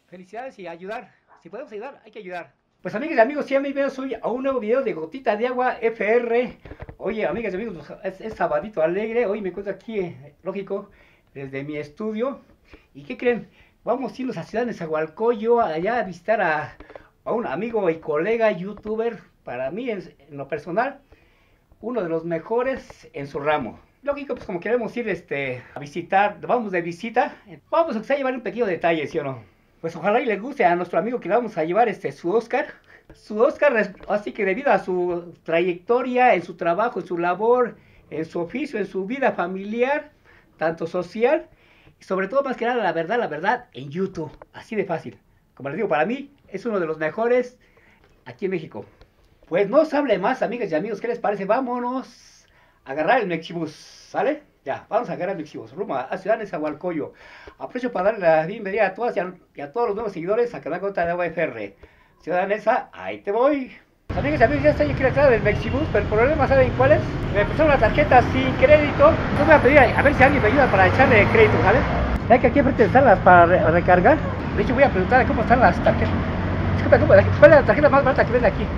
Felicidades y ayudar. Si podemos ayudar, hay que ayudar. Pues amigas y amigos, sean bienvenidos hoy a un nuevo video de Gotita de Agua FR. Oye, amigas y amigos, es sabadito alegre. Hoy me encuentro aquí, lógico, desde mi estudio. ¿Y qué creen? Vamos a irnos a Ciudad de Nezahualcóyotl, allá a visitar a un amigo y colega youtuber. Para mí, en lo personal, uno de los mejores en su ramo. Lógico, pues como queremos ir a visitar, vamos de visita, vamos a llevar un pequeño detalle, ¿sí o no? Pues ojalá y le guste a nuestro amigo que le vamos a llevar su Oscar. Su Oscar, así que debido a su trayectoria, en su trabajo, en su labor, en su oficio, en su vida familiar, tanto social, y sobre todo más que nada la verdad, en YouTube. Así de fácil. Como les digo, para mí es uno de los mejores aquí en México. Pues no os hable más, amigas y amigos, ¿qué les parece? Vámonos a agarrar el Mexibus, ¿sale? Ya, vamos a agarrar el Mexibus, rumbo a Ciudad de Nezahualcóyotl. Aprovecho para darle la bienvenida a todas y a todos los nuevos seguidores a Canal Gota de Agua FR. Ciudad Neza, ahí te voy. Amigas y amigos, ya estoy aquí detrás del Mexibus, pero el problema, ¿saben cuál es? Me pusieron una tarjeta sin crédito. Yo voy a pedir a ver si alguien me ayuda para echarle crédito, ¿sabes? ¿Saben que aquí enfrente están las para recargar? De hecho, voy a preguntar cómo están las tarjetas. Disculpa, ¿cuál es la tarjeta más barata que vende aquí?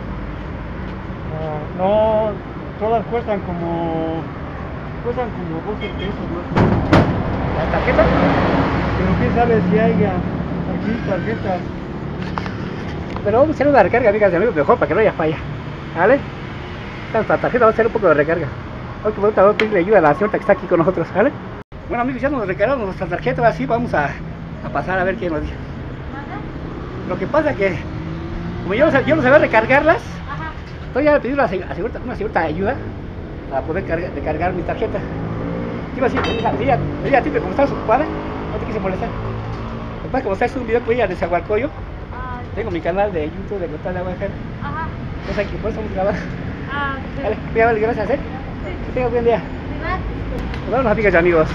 No, todas cuestan como 12 pesos, ¿no? ¿La tarjeta? Pero quién sabe si haya aquí tarjetas. Pero vamos a hacer una recarga, amigas y amigos, mejor para que no haya falla, ¿vale? Esta tarjeta va a hacer un poco de recarga. Hoy que vamos a pedirle ayuda a la señorita que está aquí con nosotros, ¿vale? Bueno amigos, ya nos recargamos nuestra tarjeta, así vamos a pasar a ver qué nos dice. Lo que pasa que, como yo no sabía recargarlas, entonces ya le pedí una señorita ayuda para poder recargar mi tarjeta. Te iba a decir, ella tipo, como estabas ocupada, no te quise molestar. Lo que pasa es que como estás un video con ella de Nezahualcóyotl, tengo mi canal de YouTube de Gota de Agua FR. Entonces aquí por eso vamos a grabar. Vale, voy a darle gracias, ¿eh? Que tengas buen día. Nos vemos, amigas y amigos.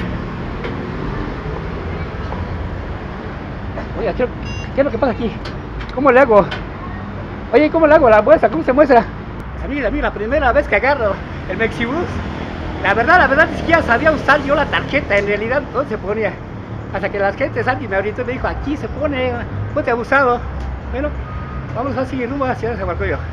Oye, ¿qué es lo que pasa aquí? ¿Cómo le hago? Oye, ¿cómo le hago la muestra? ¿Cómo se muestra? Pues amiga, la primera vez que agarro el Mexibus, la verdad es que ya sabía usar yo la tarjeta, en realidad no se ponía. Hasta que la gente Santi me ahorita me dijo, aquí se pone, ponte abusado. Bueno, vamos a seguir rumbo hacia Nezahualcóyotl.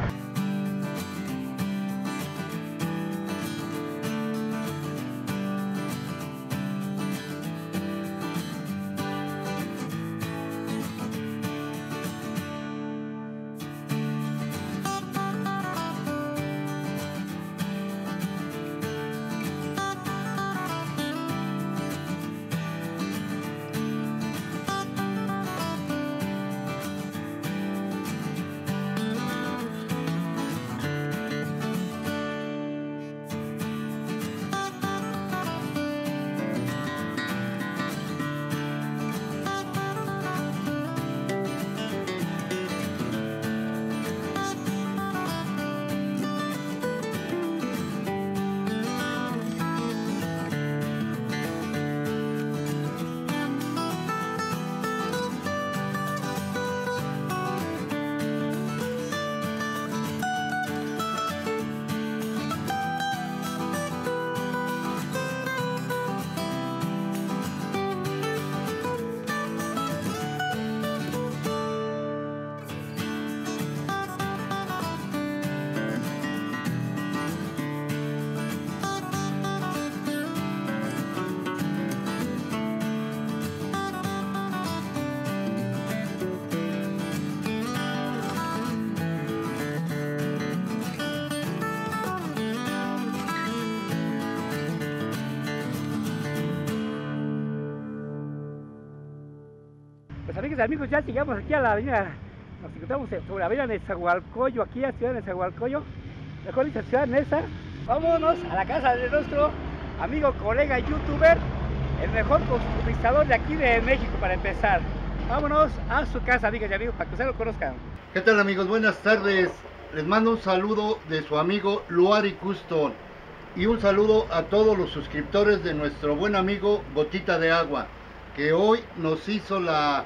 Pues amigas y amigos, ya llegamos aquí a la avenida, nos encontramos sobre la avenida Nezahualcóyotl, aquí a Ciudad de Nezahualcóyotl, mejor dicho Ciudad Neza. Vámonos a la casa de nuestro amigo, colega, youtuber, el mejor conquistador de aquí de México para empezar. Vámonos a su casa, amigas y amigos, para que ustedes lo conozcan. ¿Qué tal amigos? Buenas tardes. Les mando un saludo de su amigo Luari Custom y un saludo a todos los suscriptores de nuestro buen amigo Gotita de Agua, que hoy nos hizo la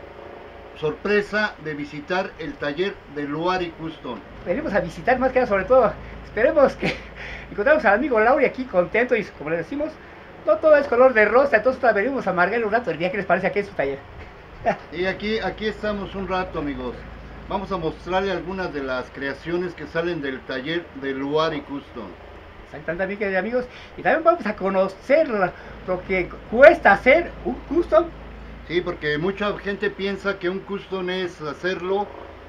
sorpresa de visitar el taller de Luari Custom. Venimos a visitar más que nada, sobre todo, esperemos que encontramos al amigo Lauri aquí contento y como le decimos, no todo es color de rosa, entonces venimos a amargarle un rato el día. ¿Qué les parece aquí en su taller? Y aquí estamos un rato, amigos. Vamos a mostrarle algunas de las creaciones que salen del taller de Luari Custom. Exactamente, amigas y amigos. Y también vamos a conocer lo que cuesta hacer un custom. Sí, porque mucha gente piensa que un custom es hacerlo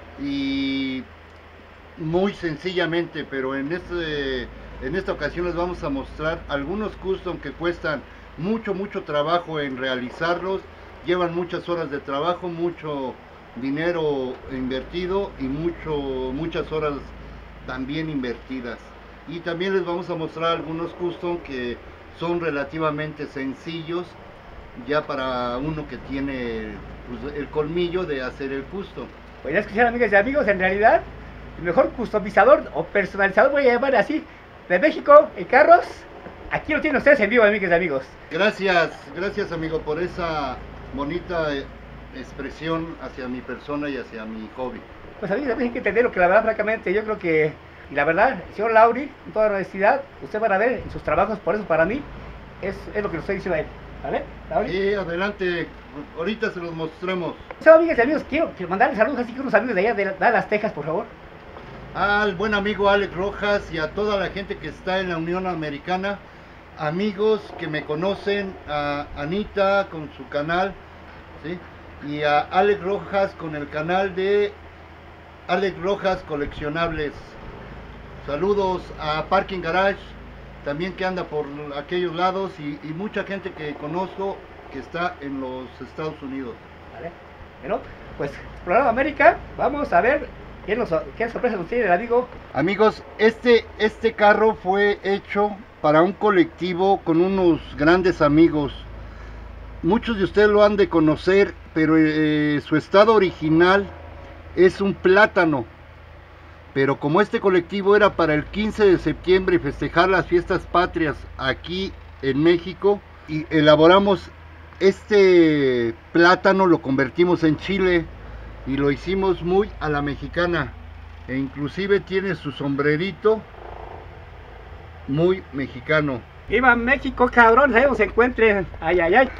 y muy sencillamente, pero en esta ocasión les vamos a mostrar algunos custom que cuestan mucho trabajo en realizarlos, llevan muchas horas de trabajo, mucho dinero invertido y muchas horas también invertidas. Y también les vamos a mostrar algunos custom que son relativamente sencillos ya para uno que tiene pues, el colmillo de hacer el custom. Pues ya escucharon, amigas y amigos, en realidad el mejor customizador o personalizador, voy a llamar así, de México en carros. Aquí lo tienen ustedes en vivo, amigas y amigos. Gracias amigo por esa bonita expresión hacia mi persona y hacia mi hobby. Pues amigos, también hay que entender lo que la verdad, francamente, yo creo que, y la verdad, señor Lauri, con toda honestidad, ustedes van a ver en sus trabajos, por eso para mí es lo que le estoy diciendo a él. ¿Vale? Lauri. Sí, adelante, ahorita se los mostramos. Chao, amigas y amigos, quiero mandarles saludos así que unos amigos de allá de Dallas, Texas, por favor. Al buen amigo Alex Rojas y a toda la gente que está en la Unión Americana, amigos que me conocen, a Anita con su canal, ¿sí? Y a Alex Rojas con el canal de Alex Rojas Coleccionables. Saludos a Parking Garage, también que anda por aquellos lados y mucha gente que conozco que está en los Estados Unidos. Vale. Bueno, pues Explorando América, vamos a ver qué sorpresa nos tiene el amigo. Amigos, este carro fue hecho para un colectivo con unos grandes amigos. Muchos de ustedes lo han de conocer, pero su estado original es un plátano. Pero como este colectivo era para el 15 de septiembre y festejar las fiestas patrias aquí en México, y elaboramos este plátano, lo convertimos en chile y lo hicimos muy a la mexicana. E inclusive tiene su sombrerito muy mexicano. ¡Viva México, cabrones! Ahí se encuentren. ¡Ay, ay, ay!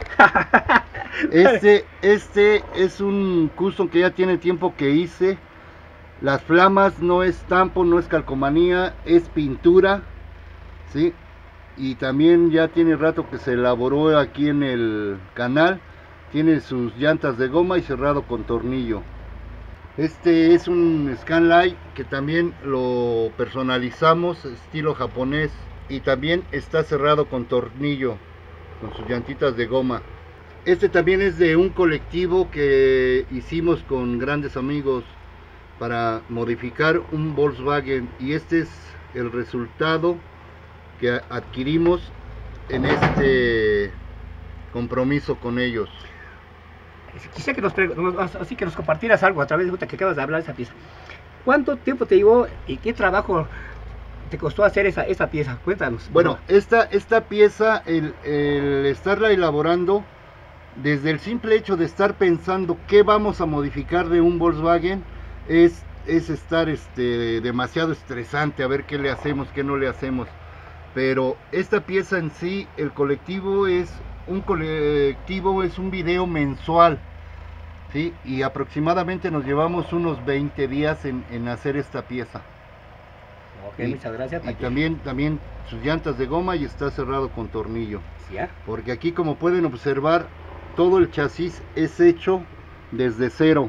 Este es un custom que ya tiene tiempo que hice. Las flamas no es tampo, no es calcomanía, es pintura, ¿sí? Y también ya tiene rato que se elaboró aquí en el canal. Tiene sus llantas de goma y cerrado con tornillo. Este es un Scanlight que también lo personalizamos estilo japonés y también está cerrado con tornillo, con sus llantitas de goma. Este también es de un colectivo que hicimos con grandes amigos para modificar un Volkswagen, y este es el resultado que adquirimos en este compromiso con ellos. Quisiera que nos compartieras algo a través de que acabas de hablar de esa pieza. ¿Cuánto tiempo te llevó y qué trabajo te costó hacer esa pieza? Cuéntanos. Bueno, esta pieza, el estarla elaborando, desde el simple hecho de estar pensando qué vamos a modificar de un Volkswagen, es estar demasiado estresante a ver qué le hacemos, qué no le hacemos. Pero esta pieza en sí, el colectivo es un video mensual, ¿sí? Y aproximadamente nos llevamos unos 20 días en hacer esta pieza. Ok, muchas gracias. Y también sus llantas de goma y está cerrado con tornillo. ¿Sí? Porque aquí, como pueden observar, todo el chasis es hecho desde cero.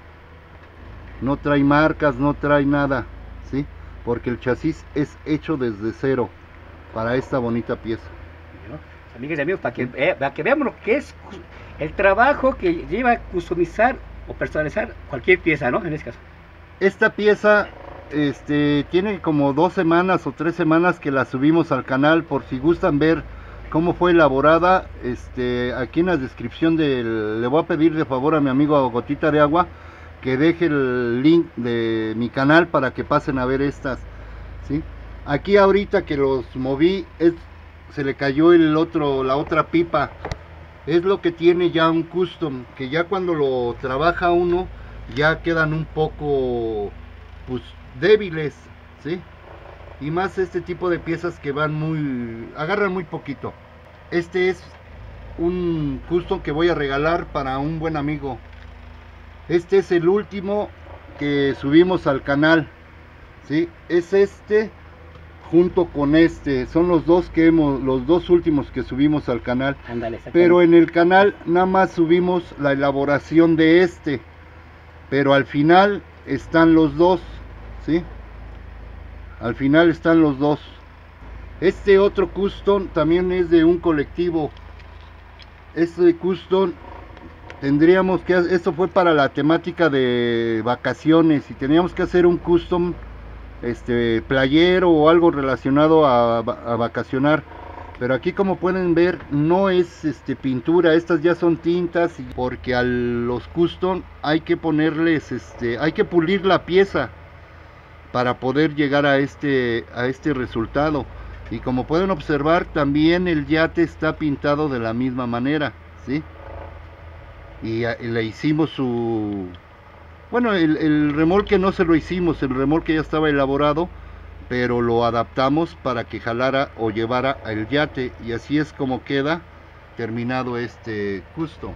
No trae marcas, no trae nada, ¿sí? Porque el chasis es hecho desde cero para esta bonita pieza. Bueno, amigas y amigos, para que veamos lo que es el trabajo que lleva a customizar o personalizar cualquier pieza, ¿no? En este caso. Esta pieza tiene como 2 semanas o 3 semanas que la subimos al canal. Por si gustan ver cómo fue elaborada, aquí en la descripción le voy a pedir de favor a mi amigo Gotita de Agua que deje el link de mi canal para que pasen a ver estas, ¿sí? Aquí ahorita que los moví, se le cayó la otra pipa. Es lo que tiene ya un custom, que ya cuando lo trabaja uno, ya quedan un poco pues débiles, ¿sí? Y más este tipo de piezas que agarran muy poquito. Este es un custom que voy a regalar para un buen amigo. Este es el último que subimos al canal, ¿sí? Es este junto con este, son los dos últimos que subimos al canal. Ándale, pero en el canal nada más subimos la elaboración de este, pero al final están los dos, ¿sí? Al final están los dos. Este otro custom también es de un colectivo. Este custom tendríamos que, esto fue para la temática de vacaciones y teníamos que hacer un custom playero o algo relacionado a vacacionar, pero aquí como pueden ver no es pintura, estas ya son tintas, porque a los custom hay que ponerles hay que pulir la pieza para poder llegar a este resultado. Y como pueden observar, también el yate está pintado de la misma manera, ¿sí? Y le hicimos su... Bueno, el remolque no se lo hicimos, el remolque ya estaba elaborado, pero lo adaptamos para que jalara o llevara el yate, y así es como queda terminado este custom,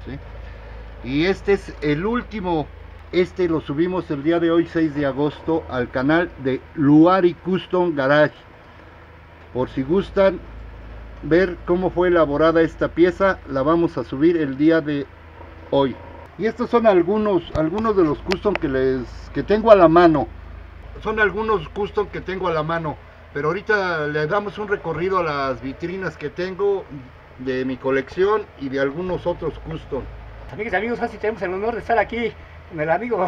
¿sí? Y este es el último, lo subimos el día de hoy, 6 de agosto, al canal de Luari Custom Garage. Por si gustan ver cómo fue elaborada esta pieza, la vamos a subir el día de hoy. Y estos son algunos de los custom que tengo a la mano. Son algunos custom que tengo a la mano, pero ahorita le damos un recorrido a las vitrinas que tengo de mi colección y de algunos otros custom. Amigas y amigos, así tenemos el honor de estar aquí con el amigo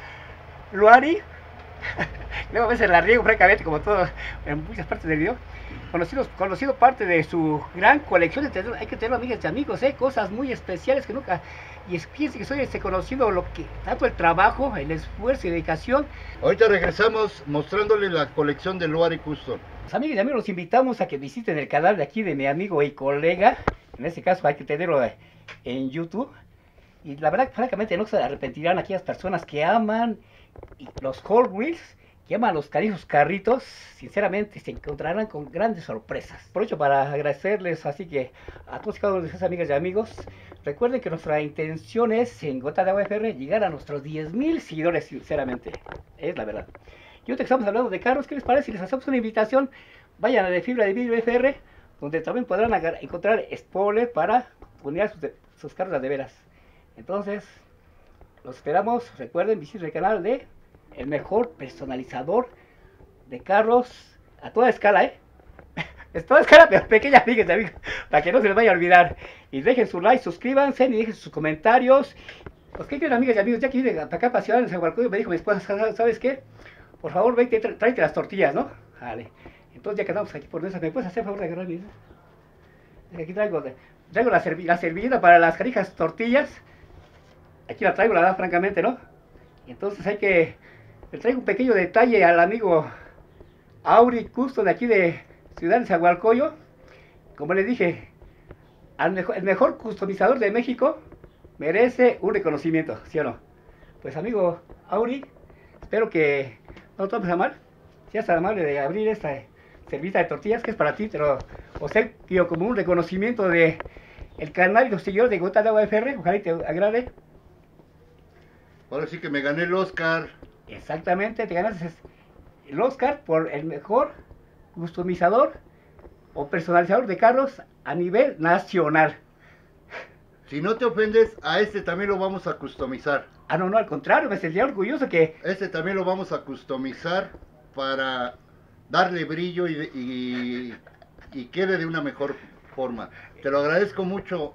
Luari. Luego a veces la riego francamente, como todo en muchas partes del video. Conocido parte de su gran colección, hay que tenerlo, amigas y amigos, cosas muy especiales que nunca. Y fíjense que soy conocido tanto el trabajo, el esfuerzo y dedicación. Ahorita regresamos mostrándole la colección de Luari Custom. Pues, amigas y amigos, los invitamos a que visiten el canal de aquí de mi amigo y colega. En este caso hay que tenerlo en YouTube. Y la verdad, francamente, no se arrepentirán aquellas personas que aman los Hot Wheels, que aman los carijos carritos. Sinceramente, se encontrarán con grandes sorpresas. Aprovecho para agradecerles, así que a todos y cada uno de ustedes, amigas y amigos. Recuerden que nuestra intención es, en Gota de Agua FR, llegar a nuestros 10,000 seguidores, sinceramente. Es la verdad. Y ahorita que estamos hablando de carros, ¿qué les parece si les hacemos una invitación? Vayan a de Fibra de Vidrio FR, donde también podrán encontrar spoiler para poner sus carros de veras. Entonces, los esperamos. Recuerden, visiten el canal de el mejor personalizador de carros a toda escala, es toda escala, pero pequeña, fíjense, amigos, para que no se les vaya a olvidar. Y dejen su like, suscríbanse y dejen sus comentarios. Pues, ¿qué quieren, amigas y amigos? Ya que vine para acá para Ciudad de Zagualcóyotl, me dijo mi esposa, ¿sabes qué? Por favor, vete, tráete las tortillas, ¿no? Vale. Entonces, ya que andamos aquí por eso, ¿me puedes hacer favor de agarrar mis? Aquí traigo la servilleta para las carijas tortillas. Aquí la traigo, la verdad, francamente, ¿no? Entonces le traigo un pequeño detalle al amigo Auri Custom de aquí de Ciudad de Zagualcóyotl. Como les dije, el mejor customizador de México merece un reconocimiento, ¿sí o no? Pues, amigo Auri, espero que no tomes a mal. Seas tan amable de abrir esta servilleta de tortillas, que es para ti, pero obsequio como un reconocimiento de el canal y los seguidores de Gota de Agua FR. Ojalá y te agrade. Ahora sí que me gané el Oscar. Exactamente, te ganaste el Oscar por el mejor customizador o personalizador de carros a nivel nacional. Si no te ofendes, a este también lo vamos a customizar. Ah, no, al contrario, me sentía orgulloso que... Este también lo vamos a customizar para darle brillo y quede de una mejor forma. Te lo agradezco mucho,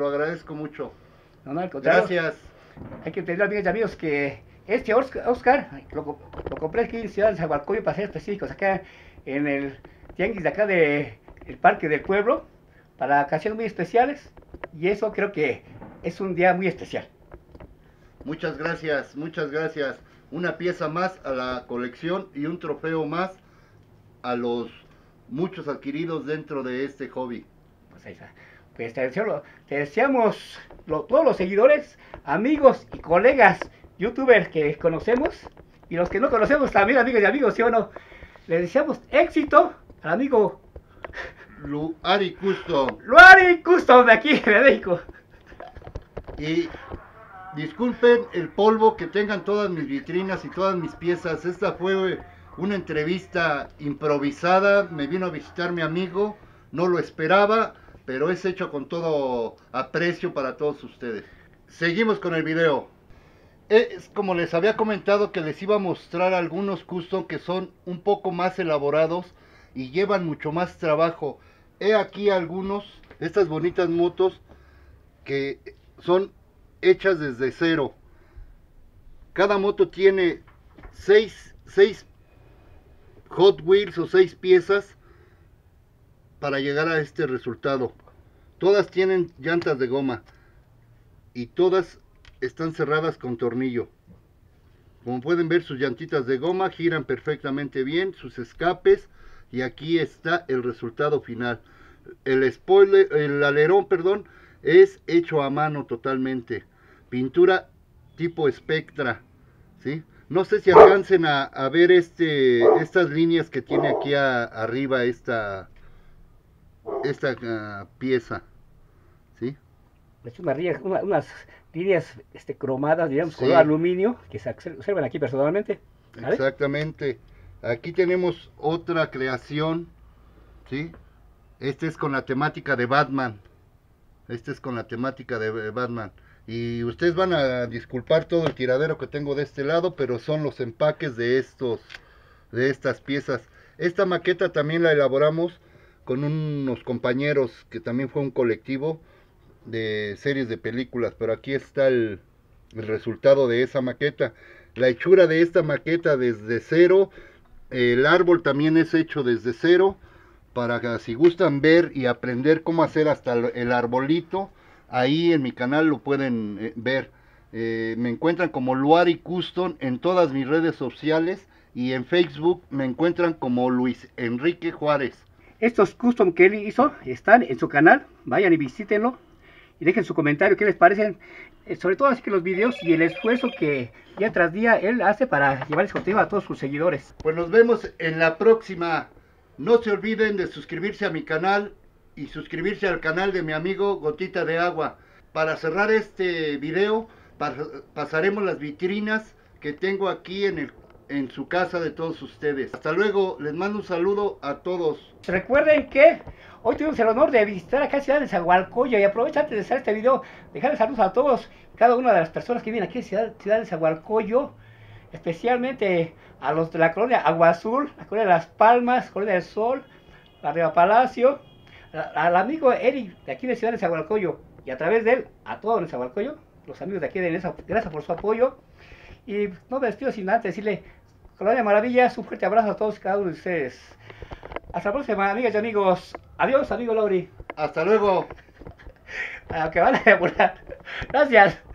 No, al contrario. Gracias. Hay que entender, amigas y amigos, que este Oscar lo compré aquí en Ciudad de Zagualcóyotl, para ser específicos, acá en el tianguis de acá del Parque del Pueblo, para ocasiones muy especiales, y eso creo que es un día muy especial. Muchas gracias, una pieza más a la colección y un trofeo más a los muchos adquiridos dentro de este hobby. Pues ahí está. Pues te deseamos todos los seguidores, amigos y colegas youtubers que conocemos, y los que no conocemos también, amigas y amigos, ¿sí o no? Les deseamos éxito al amigo Luari Custom. Luari Custom de aquí, de México. Y Disculpen el polvo que tengan todas mis vitrinas y todas mis piezas. Esta fue una entrevista improvisada. Me vino a visitar mi amigo. No lo esperaba, pero es hecho con todo aprecio para todos ustedes. Seguimos con el video. Es como les había comentado, que les iba a mostrar algunos custom que son un poco más elaborados y llevan mucho más trabajo. He aquí algunos de estas bonitas motos que son hechas desde cero. Cada moto tiene 6 Hot Wheels o 6 piezas para llegar a este resultado. Todas tienen llantas de goma y todas están cerradas con tornillo. Como pueden ver, sus llantitas de goma giran perfectamente bien, sus escapes, y aquí está el resultado final. El spoiler, el alerón, perdón, es hecho a mano totalmente. Pintura tipo Spectra, ¿sí? No sé si alcancen a ver estas líneas que tiene aquí arriba esta pieza, ¿sí? Es unas líneas cromadas, digamos, Sí. color aluminio, que se observan aquí personalmente. ¿Vale? Exactamente. Aquí tenemos otra creación, ¿sí? Este es con la temática de Batman. Este es con la temática de Batman. Y ustedes van a disculpar todo el tiradero que tengo de este lado, pero son los empaques de estas piezas. Esta maqueta también la elaboramos con unos compañeros que también fue un colectivo de series de películas, pero aquí está el resultado de esa maqueta. La hechura de esta maqueta desde cero. El árbol también es hecho desde cero, para que si gustan ver y aprender cómo hacer hasta el arbolito, ahí en mi canal lo pueden ver. Me encuentran como Luari Custom en todas mis redes sociales, y en Facebook me encuentran como Luis Enrique Juárez. Estos custom que él hizo están en su canal, vayan y visítenlo y dejen su comentario qué les parecen, sobre todo así que los videos y el esfuerzo que día tras día él hace para llevarles contenido a todos sus seguidores. Pues nos vemos en la próxima. No se olviden de suscribirse a mi canal y suscribirse al canal de mi amigo Gotita de Agua. Para cerrar este video, pasaremos las vitrinas que tengo aquí en su casa de todos ustedes. Hasta luego, les mando un saludo a todos. Recuerden que hoy tuvimos el honor de visitar acá Ciudad de Nezahualcóyotl, y aprovecho antes de hacer este video, dejarles saludos a todos, cada una de las personas que viven aquí en Ciudad de Nezahualcóyotl, especialmente a los de la colonia Agua Azul, la colonia de Las Palmas, colonia del Sol, la Riva Palacio, al amigo Eric de aquí de Ciudad de Nezahualcóyotl, y a través de él a todo Nezahualcóyotl, los amigos de aquí de Neza, gracias por su apoyo. Y no me despido sin antes decirle, Colonia Maravillas, un fuerte abrazo a todos y cada uno de ustedes. Hasta la próxima, amigas y amigos. Adiós, amigo Lauri. Hasta luego. Aunque van a demorar. Gracias.